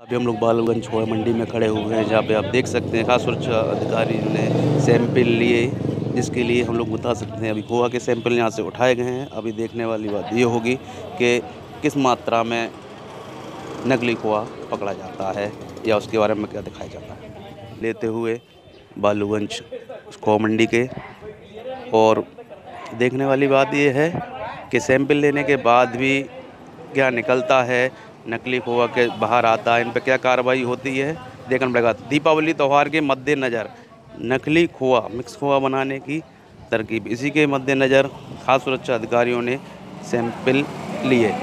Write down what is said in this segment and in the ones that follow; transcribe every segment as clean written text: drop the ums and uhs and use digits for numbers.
अभी हम लोग बालूगंज खोआ मंडी में खड़े हुए हैं, जहाँ पे आप देख सकते हैं खाद्य सुरक्षा अधिकारी ने सैंपल लिए, जिसके लिए हम लोग बता सकते हैं अभी खोआ के सैंपल यहाँ से उठाए गए हैं। अभी देखने वाली बात ये होगी कि किस मात्रा में नकली खोआ पकड़ा जाता है या उसके बारे में क्या दिखाया जाता है। लेते हुए बालूगंज खोआ मंडी के, और देखने वाली बात ये है कि सैंपल लेने के बाद भी क्या निकलता है, नकली खोआ के बाहर आता है, इन पर क्या कार्रवाई होती है देखना पड़ेगा। दीपावली त्यौहार के मद्देनज़र नकली खोआ, मिक्स खोआ बनाने की तरकीब, इसी के मद्देनज़र खाद्य सुरक्षा अधिकारियों ने सैंपल लिए।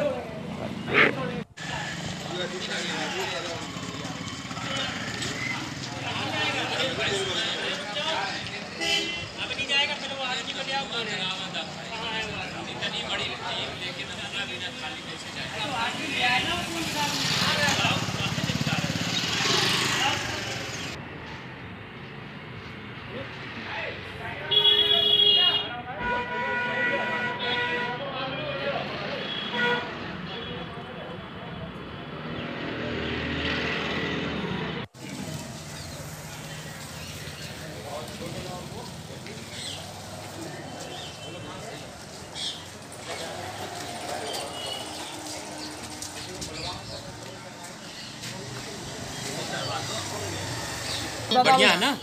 बढ़िया है ना?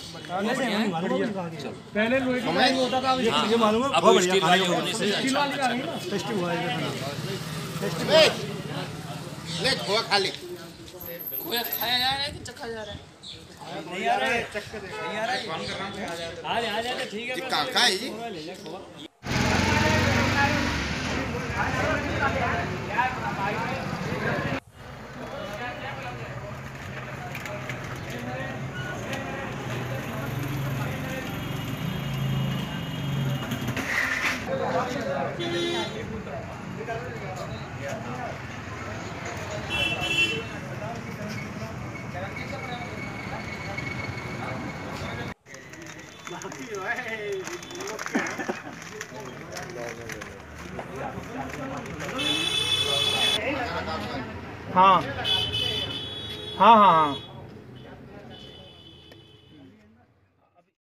पहले हमें होता था, ये मालूम है। अब स्टील वाली होने से अच्छा ले खोआ खा ले। खोया खाया जा रहा है कि चखा जा रहा है? नहीं आ रहा है, चक्कर नहीं आ रहा है। फोन कर रहा हूं। आ जा ठीक है। कहाँ है जी? हाँ हाँ हाँ हाँ।